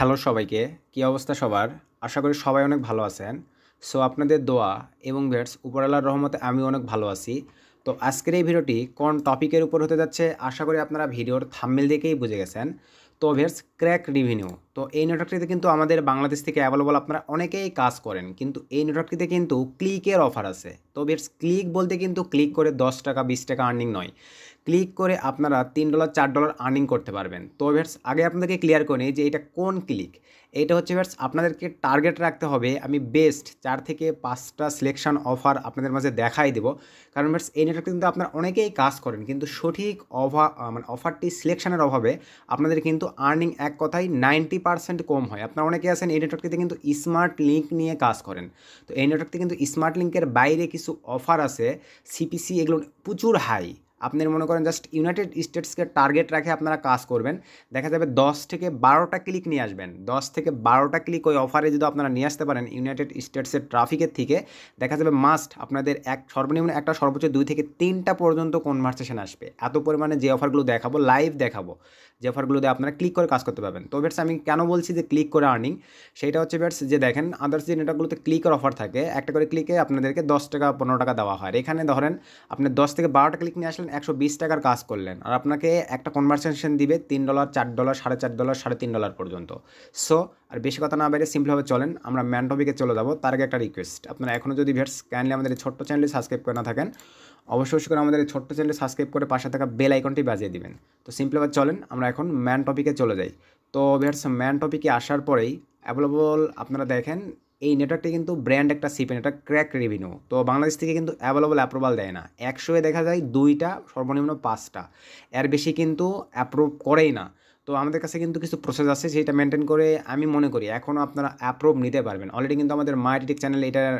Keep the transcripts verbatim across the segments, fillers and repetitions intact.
Hello সবাইকে, কী অবস্থা সবার? আশা করি সবাই অনেক ভালো আছেন। সো আপনাদের দোয়া এবং ভিউয়ার্স উপরওয়ালার রহমতে আমিও অনেক ভালো আছি। তো আজকের এই ভিডিওটি কোন টপিকের উপর হতে যাচ্ছে আশা করি আপনারা ভিডিওর থাম্বনেল দেখেই বুঝে গেছেন। তো ভিউয়ার্স ক্র্যাকরেভেনিউ, তো এই নেটওয়ার্কটিতে কিন্তু আমাদের বাংলাদেশ থেকে অ্যাভেলেবল আপনারা অনেকেই কাজ করেন, কিন্তু এই নেটওয়ার্কটিতে কিন্তু ক্লিকের অফার আছে। তো ভিউয়ার্স ক্লিক বলতে কিন্তু ক্লিক করে দশ টাকা বিশ টাকা আর্নিং নয়, ক্লিক করে আপনারা তিন ডলার চার ডলার আর্নিং করতে পারবেন। তো ভিউয়ার্স আগে আপনাদেরকে ক্লিয়ার করে নিই যে এটা কোন ক্লিক। এটা হচ্ছে ভিউয়ার্স আপনাদেরকে টার্গেট রাখতে হবে, আমি বেস্ট চার থেকে পাঁচটা সিলেকশন অফার আপনাদের মাঝে দেখাই দেব। কারণ ভিউয়ার্স এই নেটওয়ার্কে কিন্তু আপনারা অনেকেই কাজ করেন, কিন্তু সঠিক অফার মানে অফারটি সিলেকশনের অভাবে আপনাদের কিন্তু আর্নিং এক কথায় নাইনটি পার্সেন্ট কম হয়। আপনারা অনেকে আছেন এই নেটওয়ার্কটিতে কিন্তু স্মার্ট লিঙ্ক নিয়ে কাজ করেন। তো এই নেটওয়ার্কটিতে কিন্তু স্মার্ট লিঙ্কের বাইরে কিছু অফার আছে, সিপিসি এগুলো প্রচুর হাই। আপনার মনে করেন জাস্ট ইউনাইটেড স্টেটসকে টার্গেট রাখে আপনারা কাজ করবেন, দেখা যাবে দশ থেকে বারোটা ক্লিক নিয়ে আসবেন। দশ থেকে বারোটা ক্লিক ওই অফারে যদি আপনারা নিয়ে আসতে পারেন ইউনাইটেড স্টেটসের ট্রাফিকের থেকে, দেখা যাবে মাস্ট আপনাদের এক সর্বনিম্ন একটা সর্বোচ্চ দুই থেকে তিনটা পর্যন্ত কনভারসেশন আসবে। এত পরিমাণে যে অফারগুলো দেখাবো, লাইভ দেখাবো, যে অফারগুলো দিয়ে আপনারা ক্লিক করে কাজ করতে পারবেন। তো বেটস আমি কেন বলছি যে ক্লিক করে আর্নিং, সেটা হচ্ছে বেটস যে দেখেন আদার্স যে নেটওয়ার্কগুলোতে ক্লিকের অফার থাকে, একটা করে ক্লিকে আপনাদেরকে দশ টাকা পনেরো টাকা দেওয়া হয়। এখানে ধরেন আপনি দশ থেকে বারোটা ক্লিক নিয়ে আসলেন, একশো বিশ টাকার কাজ করলেন, আর আপনাকে একটা কনভারসেশন দিবে তিন ডলার চার ডলার সাড়ে চার ডলার সাড়ে তিন ডলার পর্যন্ত। সো আর বেশি কথা না বাইরে সিম্পলভাবে চলেন আমরা ম্যান টপিকে চলে যাবো। তার আগে একটা রিকোয়েস্ট, আপনারা এখনও যদি ভিউয়ার্স কাইন্ডলি আমাদের এই ছোট্ট চ্যানেলে সাবস্ক্রাইব করে না থাকেন, অবশ্যই অবশ্যই করে আমাদের এই ছোট্ট চ্যানেলে সাবস্ক্রাইব করে পাশে থাকা বেল আইকনটি বাজিয়ে দিবেন। তো সিম্পলভাবে চলেন আমরা এখন ম্যান টপিকে চলে যাই। তো ভিউয়ার্স ম্যান টপিকে আসার পরেই অ্যাভেলেবল আপনারা দেখেন এই নেটওয়ার্কটি কিন্তু ব্র্যান্ড একটা সিপেন, এটা ক্র্যাকরেভেনিউ। তো বাংলাদেশ থেকে কিন্তু অ্যাভেলেবল অ্যাপ্রুভাল দেয় না, একশোয়ে দেখা যায় দুইটা সর্বনিম্ন পাঁচটা, এর বেশি কিন্তু অ্যাপ্রুভ করেই না। তো আমাদের কাছে কিন্তু কিছু প্রসেস আছে, সেটা মেনটেন করে আমি মনে করি এখনও আপনারা অ্যাপ্রুভ নিতে পারবেন। অলরেডি কিন্তু আমাদের মাইটিক চ্যানেলে এটার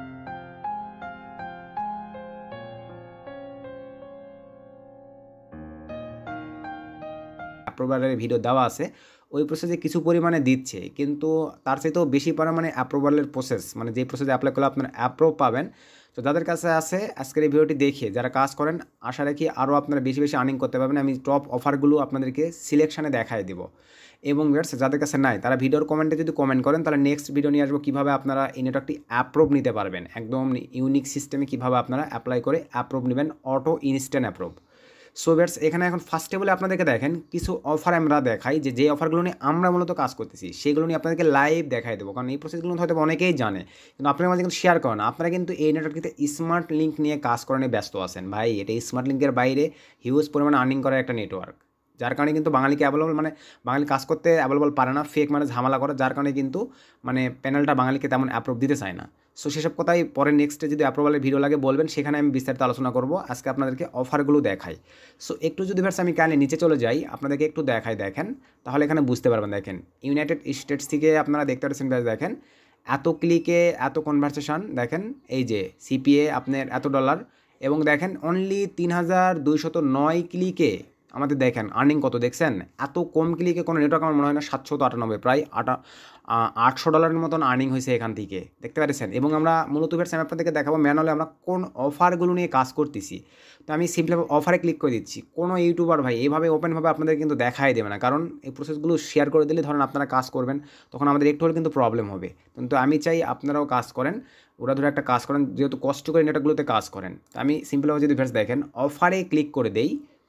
অ্যাপ্রুভালের ভিডিও দেওয়া আছে, ওই প্রসেসে কিছু পরিমাণে দিচ্ছে, কিন্তু তার চাইতেও বেশি পরিমাণে অ্যাপ্রুভালের প্রসেস, মানে যে প্রসেসে অ্যাপ্লাই করলে আপনারা অ্যাপ্রুভ পাবেন। তো যাদের কাছে আছে আজকের এই ভিডিওটি দেখে যারা কাজ করেন, আশা রাখি আরও আপনারা বেশি বেশি আর্নিং করতে পারবেন। আমি টপ অফারগুলো আপনাদেরকে সিলেকশানে দেখাই দেবো। এবং ভিউয়ার্স যাদের কাছে নাই তারা ভিডিওর কমেন্টে যদি কমেন্ট করেন, তাহলে নেক্সট ভিডিও নিয়ে আসবো কীভাবে আপনারা এই নেটওয়ার্কটি অ্যাপ্রুভ নিতে পারবেন, একদম ইউনিক সিস্টেমে কীভাবে আপনারা অ্যাপ্লাই করে অ্যাপ্রুভ নেবেন, auto instant approve. So viewers এখানে এখন ফার্স্ট টেবলে আপনাদেরকে দেখেন কিছু অফার আমরা দেখাই, যে যে অফারগুলো নিয়ে আমরা মূলত কাজ করতেছি সেগুলো নিয়ে আপনাদেরকে লাইভ দেখাই দেবো। কারণ এই প্রসেসগুলো হয়তো অনেকেই জানে, কিন্তু আপনার মাঝে কিন্তু শেয়ার করেন। আপনারা কিন্তু এই নেটওয়ার্কটিতে স্মার্ট লিঙ্ক নিয়ে কাজ করানো ব্যস্ত আছেন। ভাই এটা স্মার্ট লিঙ্কের বাইরে হিউজ পরিমাণে আর্নিং করার একটা নেটওয়ার্ক, যার কারণে কিন্তু বাঙালিকে অ্যাভেলেবল মানে বাঙালি কাজ করতে অ্যাভেলেবল পারে না, ফেক মানে ঝামেলা করে, যার কারণে কিন্তু মানে প্যানেলটা বাঙালিকে তেমন অ্যাপ্রুভ দিতে চায় না। সো সেসব কথাই পরে নেক্সটে যদি অ্যাপ্রুভালের ভিডিও লাগে বলবেন, সেখানে আমি বিস্তারিত আলোচনা করব। আজকে আপনাদেরকে অফারগুলো দেখাই। সো একটু যদি ভার্স আমি কাইন্ডলি নিচে চলে যাই, আপনাদেরকে একটু দেখাই, দেখেন তাহলে এখানে বুঝতে পারবেন। দেখেন ইউনাইটেড স্টেটস থেকে আপনারা দেখতে পাচ্ছেন, দেখেন এত ক্লিকে এত কনভারসেশন, দেখেন এই যে সিপিএ আপনার এত ডলার, এবং দেখেন অনলি তিন হাজার দুইশত নয় ক্লিকে আমাদের দেখেন আর্নিং কত দেখছেন। এত কম ক্লিকে কোনো নেটওয়ার্ক আমার মনে হয় না, সাতশো তো আটানব্বই প্রায় আটা আটশো ডলারের মতন আর্নিং হয়েছে এখান থেকে, দেখতে পাচ্ছেন। এবং আমরা মূলত ভার্স আমি আপনাদেরকে দেখাবো ম্যানুয়ালি আমরা কোন অফারগুলো নিয়ে কাজ করতেছি। তো আমি সিম্পলি অফারে ক্লিক করে দিচ্ছি। কোনো ইউটিউবার ভাই এইভাবে ওপেনভাবে আপনাদের কিন্তু দেখাই দেবে না, কারণ এই প্রসেসগুলো শেয়ার করে দিলে ধরেন আপনারা কাজ করবেন, তখন আমাদের একটু হলে কিন্তু প্রবলেম হবে। কিন্তু আমি চাই আপনারাও কাজ করেন, ওরা ধরে একটা কাজ করেন, যেহেতু কষ্ট করে নেটওয়ার্কগুলোতে কাজ করেন। তো আমি সিম্পলভাবে যদি ভার্স দেখেন অফারে ক্লিক করে দেই,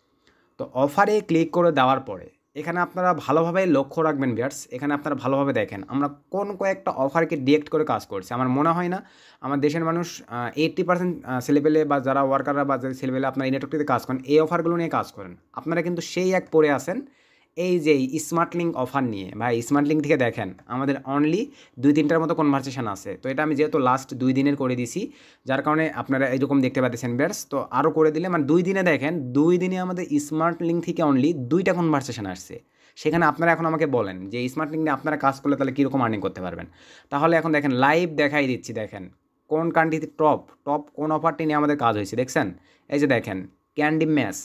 তো অফারে ক্লিক করে দেওয়ার পরে এখানে আপনারা ভালোভাবে লক্ষ্য রাখবেন ভিউয়ার্স, এখানে আপনারা ভালোভাবে দেখেন আমরা কোন কয়েকটা অফারকে ডিরেক্ট করে কাজ করছি। আমার মনে হয় না আমার দেশের মানুষ এইট্টি পার্সেন্ট ছেলেপেলে বা যারা ওয়ার্কাররা বা যারা ছেলেপেলে আপনারা এই নেটওয়ার্কটিতে কাজ করেন, এই অফারগুলো নিয়ে কাজ করেন। আপনারা কিন্তু সেই এক পড়ে আসেন এই যে স্মার্ট লিঙ্ক অফার নিয়ে। ভাই স্মার্ট লিঙ্ক থেকে দেখেন আমাদের অনলি দুই তিনটার মতো কনভারসেশন আছে। তো এটা আমি যেহেতু লাস্ট দুই দিনের করে দিছি, যার কারণে আপনারা এইরকম দেখতে পাচ্ছেন ভিউয়ার্স। তো আরও করে দিলে মানে দুই দিনে দেখেন, দুই দিনে আমাদের স্মার্ট লিঙ্ক থেকে অনলি দুইটা কনভারসেশন আসছে। সেখানে আপনারা এখন আমাকে বলেন যে স্মার্ট লিঙ্ক নিয়ে আপনারা কাজ করলে তাহলে কীরকম আর্নিং করতে পারবেন। তাহলে এখন দেখেন লাইভ দেখাই দিচ্ছি, দেখেন কোন কান্ট্রিতে টপ টপ কোন অফারটি নিয়ে আমাদের কাজ হয়েছে দেখছেন। এই যে দেখেন ক্যান্ডি ম্যাস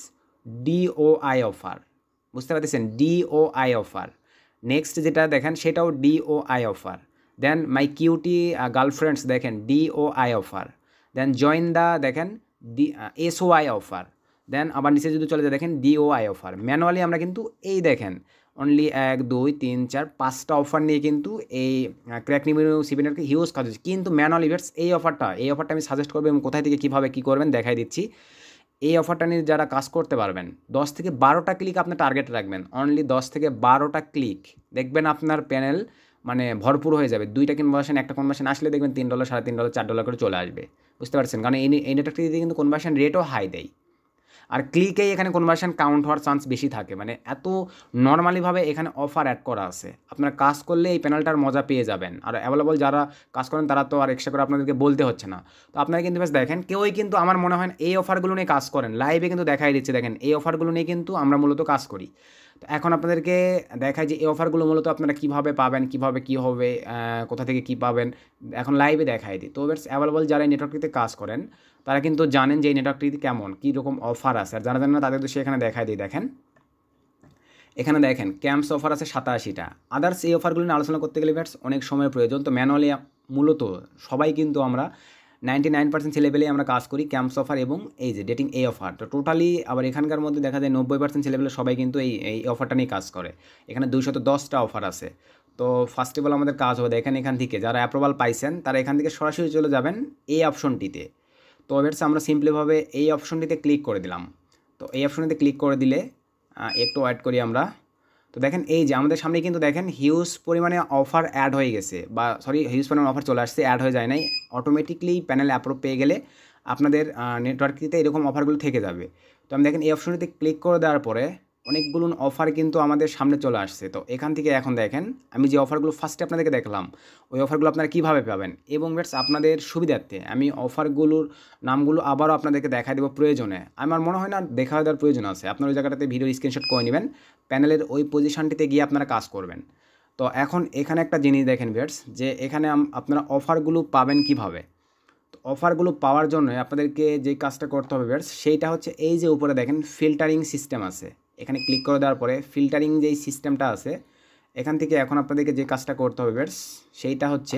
ডিওআই অফার, বুঝতে পারতেছেন, ডিওআই অফার। নেক্সট যেটা দেখেন সেটাও DOI offer. Then my cutie girlfriends দেখেন DOI offer. Then join the দেখেন ডি এসওআই অফার। দেন আবার নিচে যদি চলে যায় দেখেন ডিওআই অফার। ম্যানুয়ালি আমরা কিন্তু এই দেখেন অনলি এক দুই তিন চার পাঁচটা অফার নিয়ে কিন্তু এই ক্র্যাকরেভেনিউ সিপিনেটকে হিউজ কাজ হচ্ছে। কিন্তু ম্যানুয়াল ইভেন্টস এই অফারটা এই অফারটা আমি সাজেস্ট করবো এবং কোথায় থেকে কীভাবে কী করবেন দেখাই দিচ্ছি। এই অফারটা নিয়ে যারা কাজ করতে পারবেন দশ থেকে বারোটা ক্লিক আপনার টার্গেট রাখবেন, অনলি দশ থেকে বারোটা ক্লিক, দেখবেন আপনার প্যানেল মানে ভরপুর হয়ে যাবে। দুইটা কনভার্সন একটা কনভার্সন আসলে দেখবেন তিন ডলার সাড়ে তিন ডলার চার ডলার করে চলে আসবে, বুঝতে পারছেন? কারণ এই এই নেটওয়ার্কটিতে কিন্তু কনভার্সন রেটও হাই দেয়, আর ক্লিকেই এখানে কনভার্সন কাউন্ট হওয়ার চান্স বেশি থাকে। মানে এত নর্মালিভাবে এখানে অফার অ্যাড করা আছে, আপনারা কাজ করলে এই প্যানেলটার মজা পেয়ে যাবেন। আর অ্যাভেলেবল যারা কাজ করেন তারা তো আর এক্সট্রা করে আপনাদেরকে বলতে হচ্ছে না। তো আপনারা কিন্তু বেশ দেখেন কেউই কিন্তু আমার মনে হয় না এই অফারগুলো নিয়ে কাজ করেন, লাইভে কিন্তু দেখাই দিচ্ছে, দেখেন এই অফারগুলো নিয়ে কিন্তু আমরা মূলত কাজ করি। তো এখন আপনাদেরকে দেখায় যে এই অফারগুলো মূলত আপনারা কীভাবে পাবেন, কীভাবে কী হবে, কোথা থেকে কী পাবেন, এখন লাইভে দেখাই দিই। তো বেশ অ্যাভেলেবল যারা এই নেটওয়ার্কটিতে কাজ করেন তারা কিন্তু জানেন যে এই নেটওয়ার্কটিতে কেমন কী রকম অফার আছে, আর যারা জানেন না তাদের তো সেখানে দেখাই দিই। দেখেন এখানে দেখেন ক্যাম্পস অফার আছে সাতাশিটা। আদার্স এই অফারগুলো নিয়ে আলোচনা করতে গেলে ব্যাটস অনেক সময়ের প্রয়োজন। তো ম্যানুয়ালি মূলত সবাই কিন্তু আমরা নাইনটি নাইন পার্সেন্ট ছেলেবেলেই আমরা কাজ করি ক্যাম্পস অফার এবং এই যে ডেটিং এই অফার। তো টোটালি আবার এখানকার মধ্যে দেখা যায় নব্বই পার্সেন্ট ছেলেবেলে সবাই কিন্তু এই এই অফারটা নিয়ে কাজ করে। এখানে দুইশত দশটা অফার আছে। তো ফার্স্ট অফ অল আমাদের কাজ হবে দেখেন এখান থেকে যারা অ্যাপ্রুভাল পাইছেন তারা এখান থেকে সরাসরি চলে যাবেন এই অপশনটিতে। তো এবারে আমরা সিম্পলিভাবে এই অপশনটিতে ক্লিক করে দিলাম। তো এই অপশনটিতে ক্লিক করে দিলে একটু ওয়েট করি আমরা। তো দেখেন এই যে আমাদের সামনে কিন্তু দেখেন হিউজ পরিমাণে অফার অ্যাড হয়ে গেছে, বা সরি হিউজ পরিমাণে অফার চলে আসছে, অ্যাড হয়ে যায় নাই, অটোমেটিকলি প্যানেল অ্যাপ্রুভ পেয়ে গেলে আপনাদের নেটওয়ার্কটিতে এরকম অফারগুলো থেকে যাবে। তো আমি দেখেন এই অপশনটিতে ক্লিক করে দেওয়ার পরে অনেকগুলো অফার কিন্তু আমাদের সামনে চলে আসছে। তো এখান থেকে এখন দেখেন আমি যে অফারগুলো ফার্স্টে আপনাদেরকে দেখলাম ওই অফারগুলো আপনারা কীভাবে পাবেন, এবং বেটস আপনাদের সুবিধার্থে আমি অফারগুলোর নামগুলো আবারও আপনাদেরকে দেখা দেবো প্রয়োজনে। আমার মনে হয় না দেখা দেওয়ার প্রয়োজন আছে, আপনার ওই জায়গাটাতে ভিডিও স্ক্রিনশট করে নেবেন, প্যানেলের ওই পজিশনটিতে গিয়ে আপনারা কাজ করবেন। তো এখন এখানে একটা জিনিস দেখেন বেটস যে এখানে আপনারা অফারগুলো পাবেন কিভাবে। তো অফারগুলো পাওয়ার জন্য আপনাদেরকে যে কাজটা করতে হবে বেটস সেইটা হচ্ছে এই যে উপরে দেখেন ফিল্টারিং সিস্টেম আছে, এখানে ক্লিক করে দেওয়ার পরে ফিল্টারিং যেই সিস্টেমটা আছে এখান থেকে এখন আপনাদেরকে যে কাজটা করতে হবে বেটস সেইটা হচ্ছে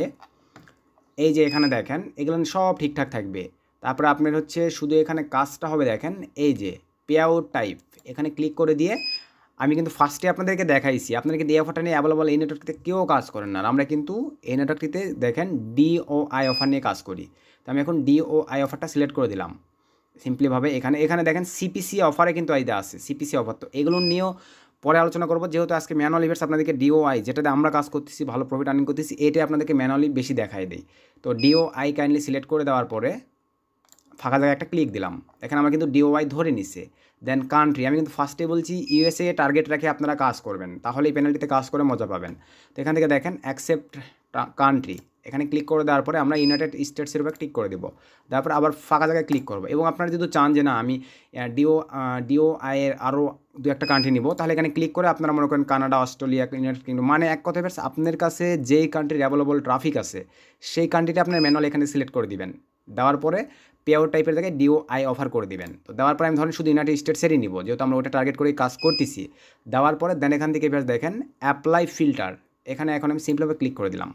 এই যে এখানে দেখেন এগুলো সব ঠিকঠাক থাকবে। তারপরে আপনার হচ্ছে শুধু এখানে কাজটা হবে দেখেন এই যে পে আউট টাইপ, এখানে ক্লিক করে দিয়ে আমি কিন্তু ফার্স্টে আপনাদেরকে দেখাইছি, আপনাদেরকে এই অফারটা নিয়ে অ্যাভেলেবল এই নেটওয়ার্কটিতে কেউ কাজ করেন না, আমরা কিন্তু এই নেটওয়ার্কটিতে দেখেন ডিওআই অফার নিয়ে কাজ করি। তো আমি এখন ডিওআই অফারটা সিলেক্ট করে দিলাম সিম্পলিভাবে। এখানে এখানে দেখেন সিপিসি অফারে কিন্তু আইডা আছে সিপিসি অফার, তো এগুলো নিয়েও পরে আলোচনা করবো, যেহেতু আজকে ম্যানুয়াল ইভেন্টস আপনাদেরকে ডিওআই যেটাতে আমরা কাজ করতেছি ভালো প্রফিট আর্নিং করতেছি এটাই আপনাদেরকে ম্যানুয়ালি বেশি দেখাই দেয়। তো ডিওআই কাইন্ডলি সিলেক্ট করে দেওয়ার পরে ফাঁকা জায়গায় একটা ক্লিক দিলাম, এখানে আমরা কিন্তু ডিওআই ধরে নিছে। দেন কান্ট্রি আমি কিন্তু ফার্স্টে বলছি ইউএসএ টার্গেট রেখে আপনারা কাজ করবেন, তাহলে এই পেনাল্টিতে কাজ করে মজা পাবেন। তো এখান থেকে দেখেন অ্যাকসেপ্ট কান্ট্রি, এখানে ক্লিক করে দেওয়ার পরে আমরা ইউনাইটেড স্টেটসের উপর ক্লিক করে দেবো, তারপর আবার ফাঁকা জায়গায় ক্লিক করবো। এবং আপনারা যদি চান যে না আমি ডিও ডিও আইয়ের আরও দু একটা কান্ট্রি নিব, তাহলে এখানে ক্লিক করে আপনারা মনে করেন কানাডা, অস্ট্রেলিয়া, ইউনাইটেড কিংডম, মানে এক কথায় আপনার কাছে যেই কান্ট্রির অ্যাভেলেবল ট্রাফিক আছে সেই কান্ট্রিটা আপনার ম্যানুয়াল এখানে সিলেক্ট করে দিবেন। দেওয়ার পরে পে আউট টাইপের জায়গায় ডিওআই অফার করে দিবেন। তো দেওয়ার পরে আমি ধরেন শুধু ইউনাইটেড স্টেটসেরই নিব, যেহেতু আমরা ওটা টার্গেট করে কাজ করতেছি। দেওয়ার পরে দেন এখান থেকে এবার দেখেন অ্যাপ্লাই ফিল্টার, এখানে এখন আমি সিম্পলভাবে ক্লিক করে দিলাম।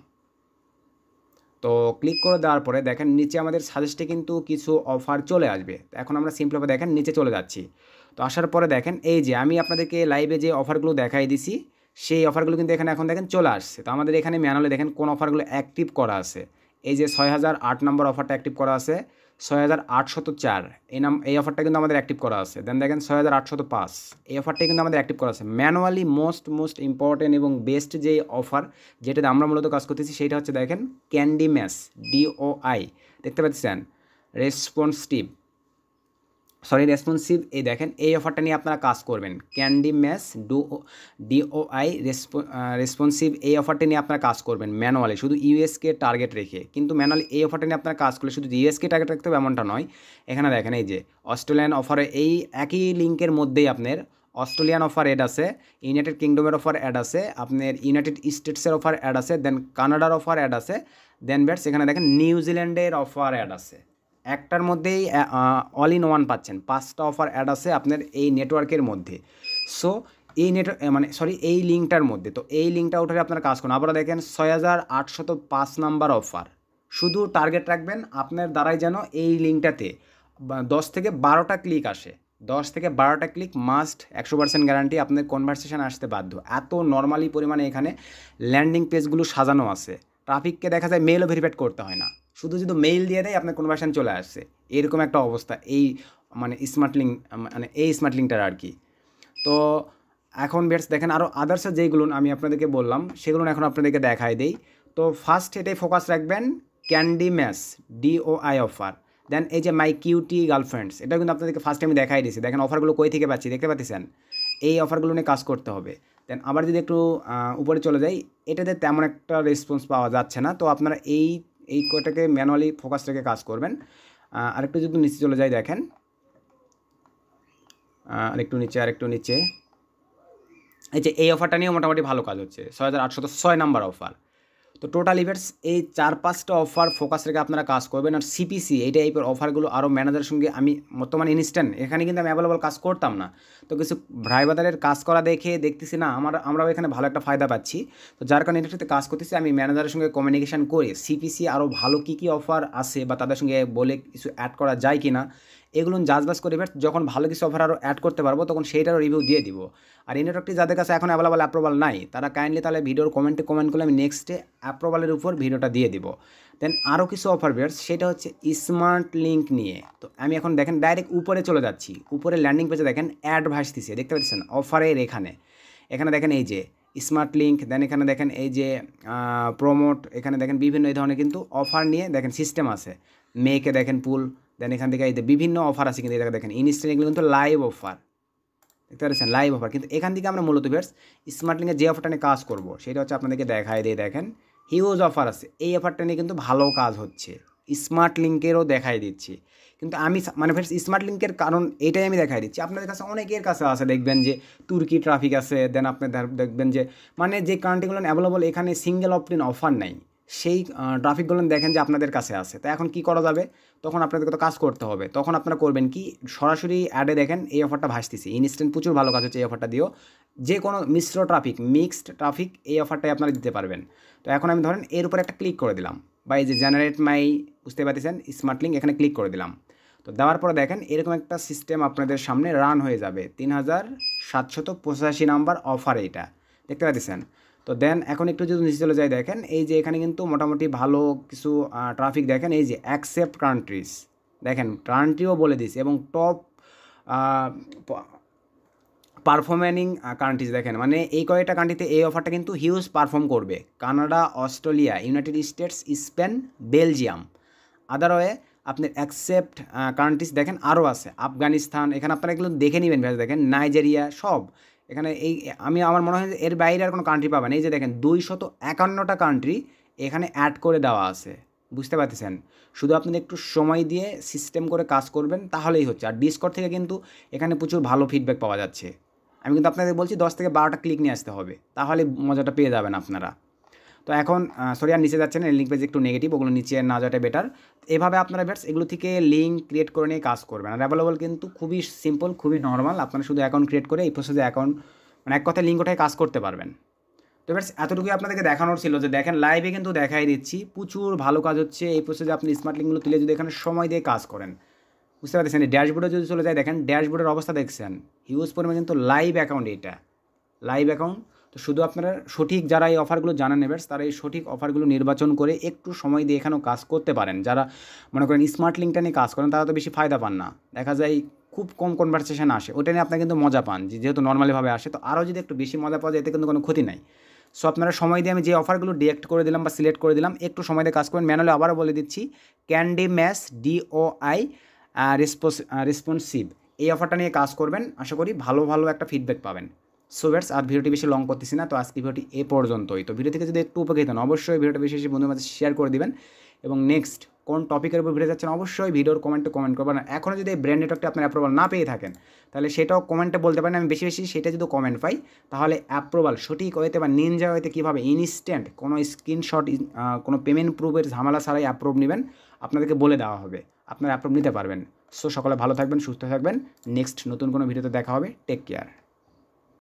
তো ক্লিক করে দেওয়ার পরে দেখেন নিচে আমাদের সাজেস্টে কিন্তু কিছু অফার চলে আসবে। এখন আমরা সিম্পলভাবে দেখেন নিচে চলে যাচ্ছি। তো আসার পরে দেখেন এই যে আমি আপনাদেরকে লাইভে যে অফারগুলো দেখাই দিছি সেই অফারগুলো কিন্তু এখানে এখন দেখেন চলে আসছে। তো আমাদের এখানে ম্যানুয়ালি দেখেন কোন অফারগুলো অ্যাক্টিভ করা আছে। এই যে ছয় হাজার আট নম্বর অফারটা অ্যাক্টিভ করা আছে, ছয় হাজার আটশত চার এই নাম এই অফারটা কিন্তু আমাদের অ্যাক্টিভ করা আছে। দেন দেখেন ছয় হাজার আটশত পাঁচ এই অফারটা কিন্তু আমাদের অ্যাক্টিভ করা আছে। ম্যানুয়ালি মোস্ট মোস্ট ইম্পর্টেন্ট এবং বেস্ট যে অফার যেটাতে আমরা মূলত কাজ করতেছি সেইটা হচ্ছে দেখেন ক্যান্ডি ম্যাস ডিওআই, দেখতে পাচ্ছেন রেসপন্সিভ সরি রেসপন্সিভ এই দেখেন এই অফারটা নিয়ে আপনারা কাজ করবেন। Candy mass do DOI responsive এই অফারটা নিয়ে আপনারা কাজ করবেন ম্যানুয়ালি, শুধু ইউএসকে টার্গেট রেখে। কিন্তু ম্যানুয়ালি এই অফারটা নিয়ে আপনারা কাজ করলে শুধু ইউএসকে টার্গেট রাখতে হবে এমনটা নয়। এখানে দেখেন এই যে অস্ট্রেলিয়ান অফারে এই একই লিঙ্কের মধ্যেই আপনার অস্ট্রেলিয়ান অফার অ্যাড আছে, ইউনাইটেড কিংডমের অফার অ্যাড আছে, আপনার ইউনাইটেড স্টেটসের অফার অ্যাড আছে, দেন কানাডার অফার অ্যাড আছে, দেন ব্যাটস এখানে দেখেন নিউজিল্যান্ডের অফার অ্যাড আছে। একটার মধ্যেই অল ইন ওয়ান পাচ্ছেন, পাঁচটা অফার অ্যাড আছে আপনার এই নেটওয়ার্কের মধ্যে। সো এই নেট মানে সরি এই লিঙ্কটার মধ্যে, তো এই লিঙ্কটা উঠে আপনারা কাজ করুন। আবার দেখেন ছয় হাজার আটশত পাঁচ নাম্বার অফার, শুধু টার্গেট রাখবেন আপনার দ্বারাই যেন এই লিঙ্কটাতে দশ থেকে বারোটা ক্লিক আসে। দশ থেকে বারোটা ক্লিক মাস্ট, একশো পার্সেন্ট গ্যারান্টি আপনাদের কনভারসেশন আসতে বাধ্য। এত নর্মালি পরিমাণে এখানে ল্যান্ডিং পেজগুলো সাজানো আছে, ট্রাফিককে দেখা যায় মেইলও ভেরিফাইড করতে হয় না, শুধু শুধু মেইল দিয়ে দেয় আপনার কনভার্সন চলে আসছে, এরকম একটা অবস্থা এই মানে স্মার্ট লিঙ্ক, মানে এই স্মার্ট লিঙ্কটার আর কি। তো এখন বেটস দেখেন আরও আদার্স যেইগুলো আমি আপনাদেরকে বললাম সেগুলো এখন আপনাদেরকে দেখাই দেই। তো ফার্স্ট এটাই ফোকাস রাখবেন, candy mass DOI offer. Then এই যে মাই কিউটি গার্লফ্রেন্ডস, এটা কিন্তু আপনাদেরকে ফার্স্ট আমি দেখাই দিয়েছি। দেখেন অফারগুলো কই থেকে পাচ্ছি দেখতে পাচ্ছেন, এই অফারগুলো নিয়ে কাজ করতে হবে। দেন আবার যদি একটু উপরে চলে যাই, এটাতে তেমন একটা রেসপন্স পাওয়া যাচ্ছে না, তো আপনারা এই এই কয়টাকে ম্যানুয়ালি ফোকাস রেখে কাজ করবেন। আরেকটু যদি নিচে চলে যাই দেখেন, আরেকটু নিচে আরেকটু নিচে এই যে এই অফারটা নিয়েও মোটামুটি ভালো কাজ হচ্ছে, ছয় হাজার আটশো ছয় নাম্বার অফার। তো টোটাল ইভেন্টস এই চার পাঁচটা অফার ফোকাস রেখে আপনারা কাজ করবেন। আর সিপিসি এই টাইপের অফারগুলো আরও ম্যানেজারের সঙ্গে আমি বর্তমানে ইনস্ট্যান্ট এখানে কিন্তু আমি অ্যাভেলেবল কাজ করতাম না, তো কিছু ভাই বাদারের কাজ করা দেখে দেখতেছি না আমার আমরাও এখানে ভালো একটা ফায়দা পাচ্ছি, তো যার কারণে এটাতে কাজ করতেছি। আমি ম্যানেজারের সঙ্গে কমিউনিকেশন করে সিপিসি আরও ভালো কী কী অফার আছে বা তাদের সঙ্গে বলে কিছু অ্যাড করা যায় কি না এগুলো জাজবাজ করে এবার যখন ভালো কিছু অফার আরও অ্যাড করতে পারবো তখন সেইটারও রিভিউ দিয়ে দিব। আর এই নেটওয়ার্কটি যাদের কাছে এখন অ্যাভেলেবল অ্যাপ্রুভাল নাই তারা কাইন্ডলি তাহলে ভিডিওর কমেন্টে কমেন্ট করলে আমি নেক্সটে অ্যাপ্রুভালের উপর ভিডিওটা দিয়ে দিব। দেন আরও কিছু অফার বেরস, সেটা হচ্ছে স্মার্ট লিঙ্ক নিয়ে। তো আমি এখন দেখেন ডাইরেক্ট উপরে চলে যাচ্ছি, উপরে ল্যান্ডিং পেজে দেখেন অ্যাড ভাসতেছে দেখতে পাচ্ছেন অফারের এখানে, এখানে দেখেন এই যে স্মার্ট লিঙ্ক, দেন এখানে দেখেন এই যে প্রমোট, এখানে দেখেন বিভিন্ন এই ধরনের কিন্তু অফার নিয়ে দেখেন সিস্টেম আছে, মেয়েকে দেখেন পুল, দেন এখান থেকে এই বিভিন্ন অফার আছে কিন্তু এটা দেখেন ইনস্ট্যান্ট, এগুলো কিন্তু লাইভ অফার দেখতে পাচ্ছেন লাইভ অফার। কিন্তু এখান থেকে আমরা মূলত বেশ স্মার্ট লিঙ্কের যে অফারটা নিয়ে কাজ করবো সেটা হচ্ছে আপনাদেরকে দেখায় দিয়ে দেখেন হিউজ অফার আছে, এই অফারটা নিয়ে কিন্তু ভালো কাজ হচ্ছে, স্মার্ট লিঙ্কেরও দেখাই দিচ্ছি। কিন্তু আমি মানে ফ্রেন্ডস স্মার্ট লিঙ্কের কারণ এটাই আমি দেখাই দিচ্ছি, আপনাদের কাছে অনেকের কাছে আছে দেখবেন যে তুর্কি ট্রাফিক আছে, দেন আপনি দেখবেন যে মানে যে কান্ট্রিগুলো অ্যাভেলেবল এখানে সিঙ্গেল অপটিন অফার নেই, সেই ট্রাফিকগুলো দেখেন যে আপনাদের কাছে আছে। তো এখন কী করা যাবে, তখন আপনাদেরকে তো কাজ করতে হবে, তখন আপনারা করবেন কি সরাসরি অ্যাডে দেখেন এই অফারটা ভাসতেছি ইনস্ট্যান্ট প্রচুর ভালো কাজ হচ্ছে এই অফারটা দিয়েও, যে কোনো মিশ্র ট্রাফিক মিক্সড ট্রাফিক এই অফারটাই আপনারা দিতে পারবেন। তো এখন আমি ধরেন এর উপরে একটা ক্লিক করে দিলাম বা এই যে জেনারেট মাই বুঝতে পারতেছেন স্মার্ট লিঙ্ক, এখানে ক্লিক করে দিলাম। তো দেওয়ার পরে দেখেন এরকম একটা সিস্টেম আপনাদের সামনে রান হয়ে যাবে, তিন হাজার সাতশত পঁচাশি নাম্বার অফার এইটা দেখতে পাচ্ছেন। তো দেন এখন একটু যদি নিচে চলে যায় দেখেন এই যে এখানে কিন্তু মোটামুটি ভালো কিছু ট্রাফিক দেখেন, এই যে অ্যাকসেপ্ট কান্ট্রিজ দেখেন কান্ট্রিও বলে দিস এবং টপ পারফর্মিং কান্ট্রিজ দেখেন, মানে এই কয়েকটা কান্ট্রিতে এই অফারটা কিন্তু হিউজ পারফর্ম করবে, Canada, Australia, United States, Spain, Belgium. Otherwise আপনি অ্যাকসেপ্ট কান্ট্রিজ দেখেন আরও আছে, আফগানিস্তান, এখানে আপনারা এগুলো দেখে নেবেন দেখেন, নাইজেরিয়া, সব এখানে এই আমি আমার মনে হয় যে এর বাইরে আর কোনো কান্ট্রি পাবেন। এই যে দেখেন দুইশত একান্নটা কান্ট্রি এখানে অ্যাড করে দেওয়া আছে বুঝতে পারতেছেন, শুধু আপনি একটু সময় দিয়ে সিস্টেম করে কাজ করবেন তাহলেই হচ্ছে। আর ডিসকর্ড থেকে কিন্তু এখানে প্রচুর ভালো ফিডব্যাক পাওয়া যাচ্ছে, আমি কিন্তু আপনাদের বলছি দশ থেকে বারোটা ক্লিক নিয়ে আসতে হবে তাহলে মজাটা পেয়ে যাবেন আপনারা। তো এখন সরি আর নিচে যাচ্ছেন লিঙ্ক পেজ একটু নেগেটিভ, ওগুলো নিচে না যাওয়াটা বেটার। এভাবে আপনারা বেটস এগুলো থেকে লিঙ্ক ক্রিয়েট করে নিয়ে কাজ করবেন। আর অ্যাভেলেবল কিন্তু খুবই সিম্পল খুবই নর্মাল, আপনারা শুধু অ্যাকাউন্ট ক্রিয়েট করে এই প্রসেসে অ্যাকাউন্ট মানে এক কথায় লিঙ্ক ওঠায় কাজ করতে পারবেন। তো বেটস এতটুকুই আপনাদেরকে দেখানোর ছিল যে দেখেন লাইভে কিন্তু দেখাই দিচ্ছি প্রচুর ভালো কাজ হচ্ছে এই প্রসেসে, আপনি স্মার্ট লিঙ্কগুলো তুলে যদি এখানে সময় দিয়ে কাজ করেন বুঝতে পারছেন। এই ড্যাশবোর্ডে যদি চলে যায় দেখেন ড্যাশবোর্ডের অবস্থা দেখছেন হিউজ পরিমাণে কিন্তু লাইভ অ্যাকাউন্ট, এটা লাইভ অ্যাকাউন্ট। তো শুধু আপনারা সঠিক যারা এই অফারগুলো জানা নেবেন তারা এই সঠিক অফারগুলো নির্বাচন করে একটু সময় দিয়ে এখানেও কাজ করতে পারেন। যারা মনে করেন স্মার্ট লিঙ্কটা নিয়ে কাজ করেন তারা তো বেশি ফায়দা পান না, দেখা যায় খুব কম কনভারসেশন আসে, ওটা নিয়ে আপনারা কিন্তু মজা পান যেহেতু নর্মালিভাবে আসে। তো আরও যদি একটু বেশি মজা পাওয়া যায় এতে কিন্তু কোনো ক্ষতি নাই। সো আপনারা সময় দিয়ে আমি যে অফারগুলো ডিরেক্ট করে দিলাম বা সিলেক্ট করে দিলাম একটু সময় দিয়ে কাজ করেন। ম্যানুয়ালি আবারও বলে দিচ্ছি candy mass DOI response responsive এই অফারটা নিয়ে কাজ করবেন, আশা করি ভালো ভালো একটা ফিডব্যাক পাবেন। সো বেটস আর ভিডিওটি বেশি লং করতেছি না, তো আজকে ভিডিওটি এ পর্যন্তই। তো ভিডিও থেকে যদি একটু উপকৃত হন অবশ্যই ভিডিওটা বেশি বেশি বন্ধুদের মাঝে শেয়ার করে দিবেন এবং নেক্সট কোন টপিকের উপর ভিডিও যাচ্ছেন অবশ্যই ভিডিওর কমেন্টে কমেন্ট করবেন। এখনও যদি এই ব্র্যান্ড নেটওয়ার্কটা আপনার অ্যাপ্রুভাল না পেয়ে থাকেন তাহলে সেটাও কমেন্টে বলতে পারেন, আমি বেশি বেশি সেটা যদি কমেন্ট পাই তাহলে অ্যাপ্রুভাল সঠিক ওয়েতে বা নিনজা ওয়েতে কীভাবে ইনস্ট্যান্ট কোনো স্ক্রিনশট কোনো পেমেন্ট প্রুফের ঝামেলা ছাড়াই অ্যাপ্রুভ নেবেন আপনাদেরকে বলে দেওয়া হবে, আপনারা অ্যাপ্রুভ নিতে পারবেন। সো সকলে ভালো থাকবেন সুস্থ থাকবেন, নেক্সট নতুন কোনো ভিডিওতে দেখা হবে, টেক কেয়ার।